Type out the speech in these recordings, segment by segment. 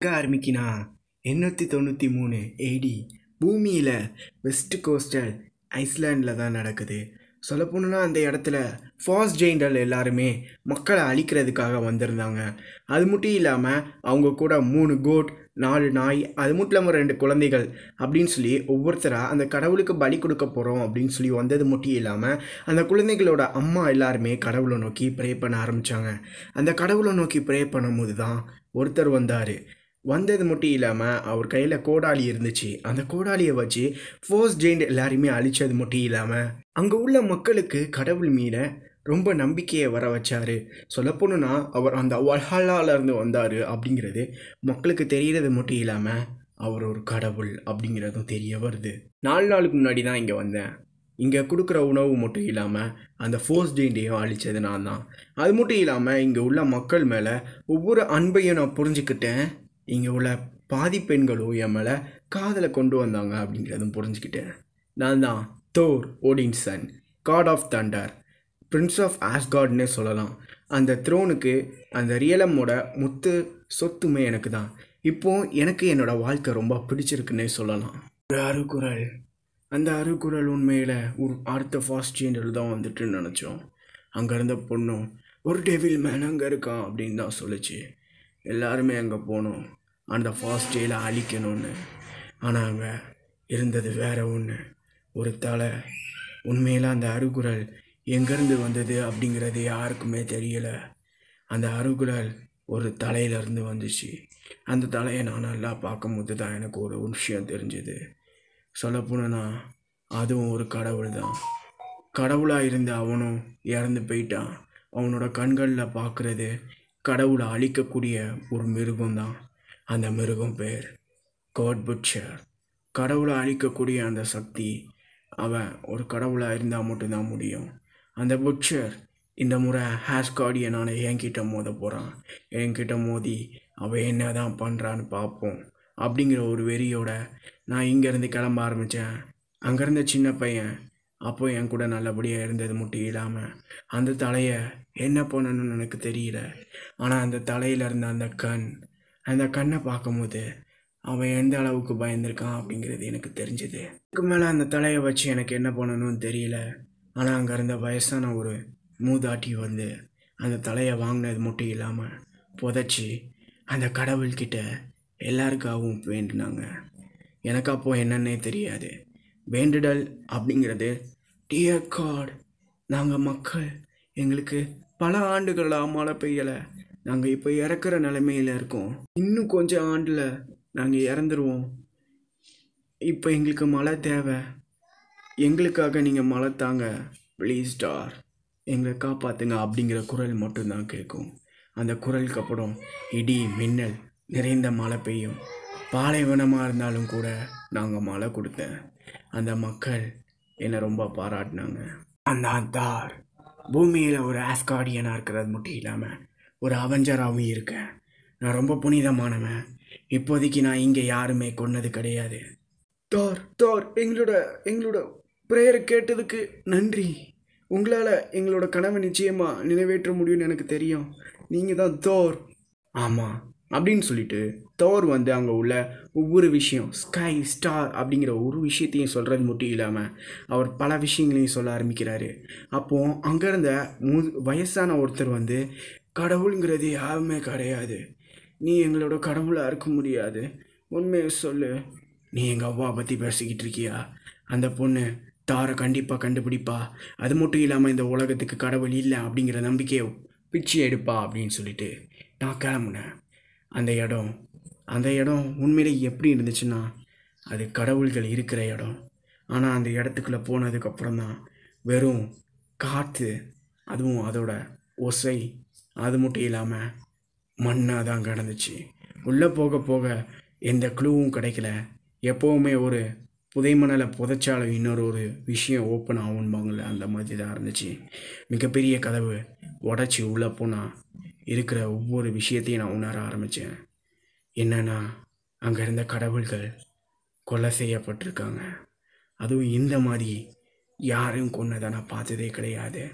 ஆரம்பிக்கினா 893 ஏடி பூமியில் west coastal ஐஸ்லாண்டில் தான் நடக்குது. சொல்லப்போனா அந்த இடத்துல ஃபாஸ்ட் ஜெயிண்டல் எல்லாருமே மக்களை அழிக்கிறதுக்காக வந்திருந்தாங்க. அது மட்டும் இல்லாமல் அவங்க கூட 3 கோட், 4 நாய், அது மட்டும் இல்லாமல் 2 குழந்தைகள் அப்படின்னு சொல்லி ஒவ்வொருத்தராக அந்த கடவுளுக்கு பலி கொடுக்க போகிறோம் அப்படின்னு சொல்லி வந்தது மட்டும் இல்லாமல் அந்த குழந்தைகளோட அம்மா எல்லாருமே கடவுளை நோக்கி ப்ரே பண்ண ஆரம்பித்தாங்க. அந்த கடவுளை நோக்கி ப்ரே பண்ணும்போது தான் ஒருத்தர் வந்தது மட்டும் இல்லாமல் அவர் கையில் கோடாலி இருந்துச்சு. அந்த கோடாலியை வச்சு ஃபோர்ஸ் ஜெயிண்ட் எல்லாருமே அழிச்சது மட்டும் இல்லாமல் அங்கே உள்ள மக்களுக்கு கடவுள் மீது ரொம்ப நம்பிக்கையை வர வச்சார். சொல்லப்போனா அவர் அந்த வல்ஹல்லாலேருந்து வந்தார் அப்படிங்கிறது மக்களுக்கு தெரிகிறது மட்டும் இல்லாமல் அவர் ஒரு கடவுள் அப்படிங்கிறதும் தெரிய வருது. 4 நாளுக்கு முன்னாடி தான் இங்கே வந்தேன். இங்கே கொடுக்குற உணவு மட்டும் இல்லாமல் அந்த ஃபோர்ஸ் ஜெயிண்டையும் அழித்தது நான் தான். அது மட்டும் இல்லாமல் இங்கே உள்ள மக்கள் மேலே ஒவ்வொரு அன்பையும் நான் புரிஞ்சுக்கிட்டேன். இங்கே உள்ள பாதி பெண்களும் என் மேலே காதலை கொண்டு வந்தாங்க அப்படிங்கிறதும் புரிஞ்சுக்கிட்டேன். நான் தான் Thor, Odin son, god of thunder, prince of ஆஸ்கார்ட்னே சொல்லலாம். அந்த த்ரோனுக்கு அந்த ரியலமோட சொத்துமே எனக்கு தான். இப்போது எனக்கு என்னோடய வாழ்க்கை ரொம்ப பிடிச்சிருக்குன்னே சொல்லலாம். ஒரு அருகுரல், அந்த அருகுரல் உண்மையில் ஒரு அடுத்த ஃபாஸ்ட் ஜெயிண்டர் தான் வந்துட்டுன்னு நினச்சோம். அங்கே இருந்த பொண்ணும் ஒரு டெவில் மேன் அங்கே இருக்கான் அப்படின்னு தான் சொல்லிச்சு. எல்லாருமே அங்கே போனோம் அந்த ஃபாஸ்ட் ஜெயிலை அழிக்கணும்னு. ஆனால் அங்கே இருந்தது வேறு ஒன்று, ஒரு தலை. உண்மையில் அந்த அருகுரல் எங்கேருந்து வந்தது அப்படிங்கிறது யாருக்குமே தெரியலை. அந்த அருகுரல் ஒரு தலையிலேருந்து வந்துச்சு. அந்த தலையை நான் நல்லா பார்க்கும்போது தான் எனக்கு ஒரு விஷயம் தெரிஞ்சுது. சொல்லப்போனா அதுவும் ஒரு கடவுள் தான். கடவுளாக இருந்த அவனும் இறந்து போயிட்டான். அவனோட கண்களில் பார்க்குறது கடவுளை அழிக்கக்கூடிய ஒரு மிருகம் தான். அந்த மிருகம் பேர் காட் புட்சர். கடவுளை அழிக்கக்கூடிய அந்த சக்தி அவன் ஒரு கடவுளாக இருந்தால் மட்டும்தான் முடியும். அந்த புட்சர் இந்த முறை ஹாஸ்கார்டியனான என்கிட்ட மோத போகிறான். என்கிட்ட மோதி அவன் என்ன தான் பண்ணுறான்னு பார்ப்போம் அப்படிங்கிற ஒரு வெறியோட நான் இங்கேருந்து கிளம்ப ஆரம்பித்தேன். அங்கேருந்த சின்ன பையன் அப்போ என் கூட நல்லபடியாக இருந்தது மட்டும் இல்லாமல் அந்த தலையை என்ன பண்ணணும்னு எனக்கு தெரியல. ஆனால் அந்த தலையில் இருந்த அந்த கண்ணை பார்க்கும்போது அவன் எந்த அளவுக்கு பயந்துருக்கான் அப்படிங்கிறது எனக்கு தெரிஞ்சுது. அதுக்கு மேலே அந்த தலையை வச்சு எனக்கு என்ன பண்ணணும்னு தெரியல. ஆனால் அங்கே இருந்த வயசான ஒரு மூதாட்டி அந்த தலையை வாங்கினது மட்டும் இல்லாமல் புதைச்சி அந்த கடவுள்கிட்ட எல்லாருக்காகவும் வேண்டினாங்க. எனக்கு அப்போது என்னன்னே தெரியாது. வேண்டுதல் அப்படிங்கிறது, டியர் காட், நாங்கள் மக்கள், எங்களுக்கு பல ஆண்டுகளாக மழை பெய்யலை, நாங்கள் இப்போ இறக்குற நிலைமையில் இருக்கோம், இன்னும் கொஞ்சம் ஆண்டில் நாங்கள் இறந்துருவோம், இப்போ எங்களுக்கு மழை தேவை, எங்களுக்காக நீங்கள் மழை தாங்க, ப்ளீஸ் ஸ்டார், எங்களை காப்பாற்றுங்க அப்படிங்கிற குரல் மட்டும்தான் கேட்கும். அந்த குரலுக்கு அப்புறம் இடி மின்னல் நிறைந்த மழை பெய்யும். பாலைவனமாக இருந்தாலும் கூட நாங்கள் மழை கொடுத்தேன். அந்த மக்கள் என்னை ரொம்ப பாராட்டினாங்க. அந்த தார் பூமியில் ஒரு ஆஸ்கார்டியனாக இருக்கிறது மட்டும் இல்லாமல் ஒரு அவெஞ்சராகவும் இருக்கேன். நான் ரொம்ப புனிதமானவன். இப்போதைக்கு நான் இங்கே யாருமே கொன்னது கிடையாது. தோர் எங்களோட ப்ரேயரை கேட்டதுக்கு நன்றி. உங்களால் எங்களோட கனவை நிச்சயமாக நிறைவேற்ற முடியும்னு எனக்கு தெரியும். நீங்கள் தான் தோர். ஆமாம் அப்படின்னு சொல்லிட்டு தோர் அங்கே உள்ள ஒவ்வொரு விஷயம், ஸ்கை, ஸ்டார் அப்படிங்கிற ஒரு விஷயத்தையும் சொல்கிறது மட்டும் இல்லாமல் அவர் பல விஷயங்களையும் சொல்ல ஆரம்பிக்கிறாரு. அப்போது அங்கே இருந்த வயசான ஒருத்தர் கடவுளுங்கிறது யாருமே கிடையாது, நீ எங்களோட கடவுளாக இருக்க முடியாது, உண்மையை சொல்லு, நீ எங்கள் அவ்வா பற்றி பேசிக்கிட்டு இருக்கியா, அந்த பொண்ணு தாரை கண்டிப்பாக கண்டுபிடிப்பா, அது மட்டும் இல்லாமல் இந்த உலகத்துக்கு கடவுள் இல்லை அப்படிங்கிற நம்பிக்கையை பிச்சு எடுப்பா அப்படின்னு சொல்லிட்டு நான் கிளம்புனேன். அந்த இடம் உண்மையிலே எப்படி இருந்துச்சுன்னா அது கடவுள்கள் இருக்கிற இடம். ஆனால் அந்த இடத்துக்குள்ளே போனதுக்கப்புறம் தான் வெறும் காற்று, அதுவும் அதோட ஒசை, அது மட்டும் இல்லாமல் மண்ணாக தான் கிடந்துச்சு. உள்ளே போக போக எந்த க்ளூவும் கிடைக்கல. எப்போவுமே ஒரு புதைமணலை புதைச்சாலும் ஒரு விஷயம் ஓப்பன் ஆகும்பாங்கள்ல, அந்த மாதிரி தான் இருந்துச்சு. மிகப்பெரிய கதவு உடச்சி உள்ளே போனால் இருக்கிற ஒவ்வொரு விஷயத்தையும் நான் உணர ஆரம்பித்தேன். என்னென்னா அங்கே இருந்த கடவுள்கள் கொலை செய்யப்பட்டிருக்காங்க. அதுவும் இந்த மாதிரி யாரும் கொன்னதை நான் பார்த்ததே கிடையாது.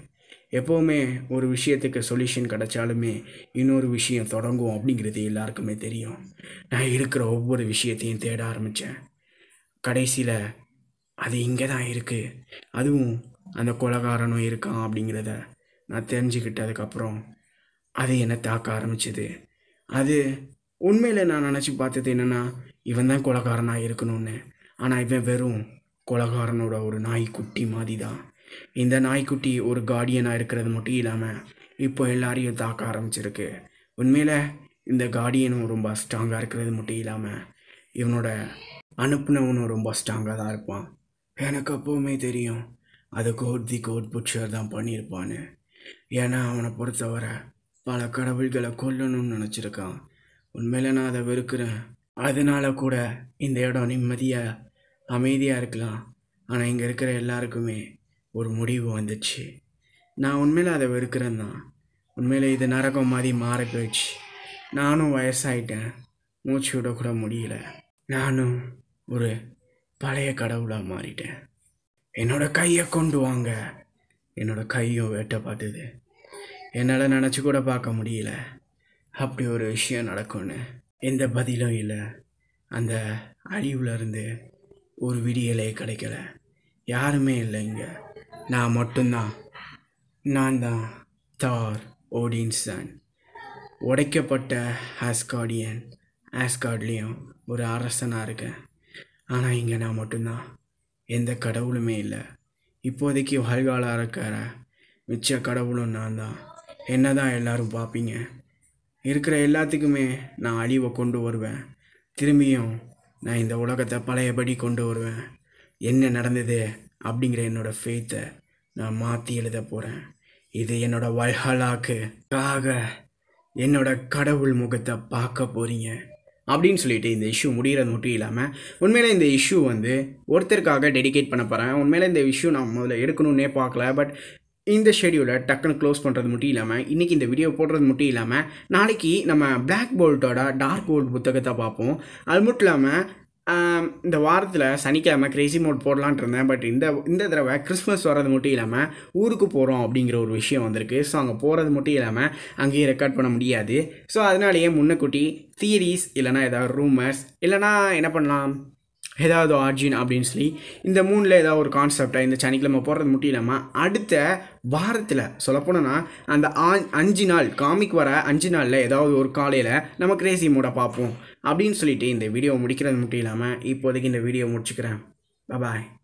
எப்போவுமே ஒரு விஷயத்துக்கு சொல்யூஷன் கிடைச்சாலுமே இன்னொரு விஷயம் தொடங்கும் அப்படிங்கிறது எல்லாருக்குமே தெரியும். நான் இருக்கிற ஒவ்வொரு விஷயத்தையும் தேட ஆரம்பித்தேன். கடைசியில் அது இங்கே தான் இருக்குது, அதுவும் அந்த கொலைகாரனும் இருக்கான் அப்படிங்கிறத நான் தெரிஞ்சுக்கிட்டதுக்கப்புறம் அது என்னை தாக்க ஆரம்பிச்சது. அது உண்மையில் நான் நினச்சி பார்த்தது என்னென்னா, இவன் தான் கொலைகாரனாக இருக்கணும்னு. ஆனால் இவன் வெறும் கொலைகாரனோட ஒரு நாய்க்குட்டி மாதிரி தான். இந்த நாய்க்குட்டி ஒரு கார்டியனாக இருக்கிறது மட்டும் இல்லாமல் இப்போ எல்லாரையும் தாக்க ஆரம்பிச்சிருக்கு. உண்மையில் இந்த கார்டியனும் ரொம்ப ஸ்ட்ராங்காக இருக்கிறது மட்டும் இல்லாமல் இவனோட அனுப்புனவனும் ரொம்ப ஸ்ட்ராங்காக தான் இருப்பான். எனக்கு அப்போவுமே தெரியும் அது கோட் புட்சர் தான் பண்ணியிருப்பான்னு. ஏன்னா அவனை பொறுத்தவரை பல கடவுள்களை கொல்லணும்னு நினச்சிருக்கான். உண்மையில நான் அதை வெறுக்கிறேன். அதனால கூட இந்த இடம் நிம்மதியாக அமைதியாக இருக்கலாம், ஆனால் இங்கே இருக்கிற எல்லாருக்குமே ஒரு முடிவு வந்துச்சு. நான் உண்மையில் அதை வெறுக்கிறேன் தான். உண்மையில் இது நரகம் மாதிரி மாறி போயிடுச்சு. நானும் வயசாயிட்டேன், மூச்சு விட கூட முடியல. நானும் ஒரு பழைய கடவுளாக மாறிட்டேன். என்னோட கையை கொண்டு வாங்க. என்னோட கையும் வெட்ட பார்த்தது. என்னால் நினச்சி கூட பார்க்க முடியல அப்படி ஒரு விஷயம் நடக்கும்னு. எந்த பதிலும் இல்லை. அந்த அழிவுலேருந்து ஒரு விடியலே கிடைக்கல. யாருமே இல்லை இங்கே, நான் மட்டும்தான். நான் தான் தார், ஓடின் சன். உடைக்கப்பட்ட ஆஸ்கார்ட்லேயும் ஒரு அரசனாக இருக்கேன். ஆனால் இங்கே நான் மட்டும்தான். எந்த கடவுளுமே இல்லை. இப்போதைக்கு வாழ்காலாக இருக்கிற மிச்ச கடவுளும் நான் தான். என்ன தான் எல்லோரும் பார்ப்பீங்க. இருக்கிற எல்லாத்துக்குமே நான் அழிவை கொண்டு வருவேன். திரும்பியும் நான் இந்த உலகத்தை பழையபடி கொண்டு வருவேன். என்ன நடந்தது அப்படிங்கிற என்னோடய ஃபெய்த்தை நான் மாற்றி எழுத போகிறேன். இது என்னோடய வல்ஹலாக்காக என்னோட கடவுள் முகத்தை பார்க்க போகிறீங்க அப்படின்னு சொல்லிட்டு இந்த இஷ்யூ முடிகிறது மட்டும் இல்லாமல், உண்மையிலே இந்த இஷ்யூ ஒருத்தருக்காக டெடிகேட் பண்ண போகிறேன். உண்மையிலே இந்த இஷ்யூ நான் முதல்ல எடுக்கணுன்னே பார்க்கல. பட் இந்த ஷெடியூலை டக்குன்னு க்ளோஸ் பண்ணுறது மட்டும் இல்லாமல், இன்றைக்கி இந்த வீடியோ போடுறது மட்டும் இல்லாமல், நாளைக்கு நம்ம பிளாக் போல்ட்டோட டார்க் போல்ட் புத்தகத்தை பார்ப்போம். அது மட்டும் இல்லாமல் இந்த வாரத்தில் சனிக்கிழமை கிரேசி மோட் போடலான்ட்டு இருந்தேன். பட் இந்த தடவை கிறிஸ்மஸ் வர்றது மட்டும் இல்லாமல் ஊருக்கு போகிறோம் அப்படிங்கிற ஒரு விஷயம் வந்திருக்கு. ஸோ அங்கே போகிறது மட்டும் இல்லாமல் அங்கேயே ரெக்கார்ட் பண்ண முடியாது. ஸோ அதனாலேயே முன்னக்கூட்டி தியரிஸ் இல்லைனா ஏதாவது ரூமர்ஸ் இல்லைனா என்ன பண்ணலாம், ஏதாவது ஆர்ஜின் அப்படின்னு சொல்லி இந்த மூணில் ஏதாவது ஒரு கான்செப்டை இந்த சனிக்கிழமை போடுறது மட்டும் இல்லாமல் அடுத்த வாரத்தில் சொல்லப்போனோன்னா அந்த 5 நாள் காமிக் வர 5 நாளில் ஏதாவது ஒரு காலையில் நம்ம கிரேசி மோட பார்ப்போம் அப்படின்னு சொல்லிட்டு இந்த வீடியோ முடிக்கிறது மட்டும் இல்லாமல் இப்போதைக்கு இந்த வீடியோ முடிச்சுக்கிறேன். பாய்.